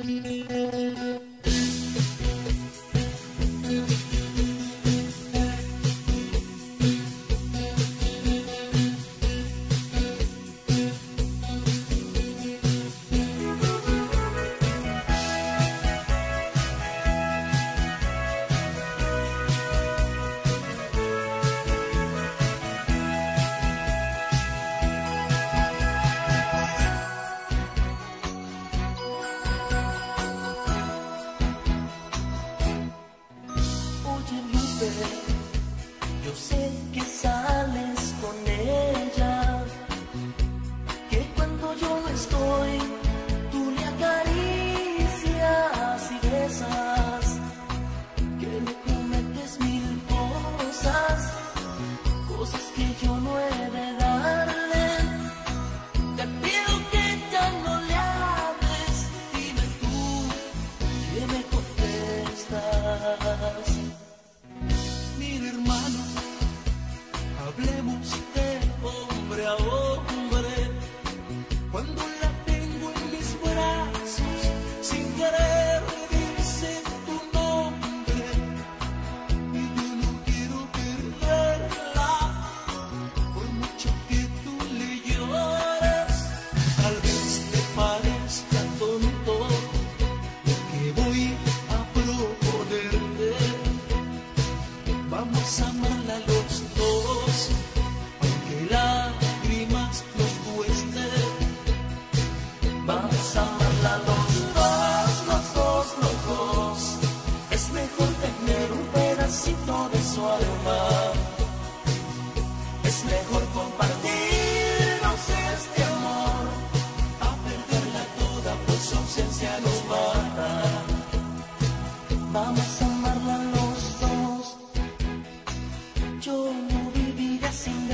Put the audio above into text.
Yo sé que sales con ella, que cuando yo no estoy, tú le acaricias y besas, que le prometes mil cosas, cosas que yo no he de darle. Te pido que ya no le hables, dime tú que me contestas. Mira, hermano, hablemos de hombre a hombre. Cuando la tengo en mis brazos, sin querer dice tu nombre, y yo no quiero perderla, por mucho que tú le llores. Tal vez te parezca tonto lo que voy a proponerte. Vamos a amarla los dos, aunque lágrimas nos cueste. Vamos a amarla los dos, los dos, los dos. Es mejor tener un pedacito de su alma. Es mejor compartirnos este amor, a perderla toda, pues su ausencia nos mata. Vamos a amarla los dos. Yo no viviré sin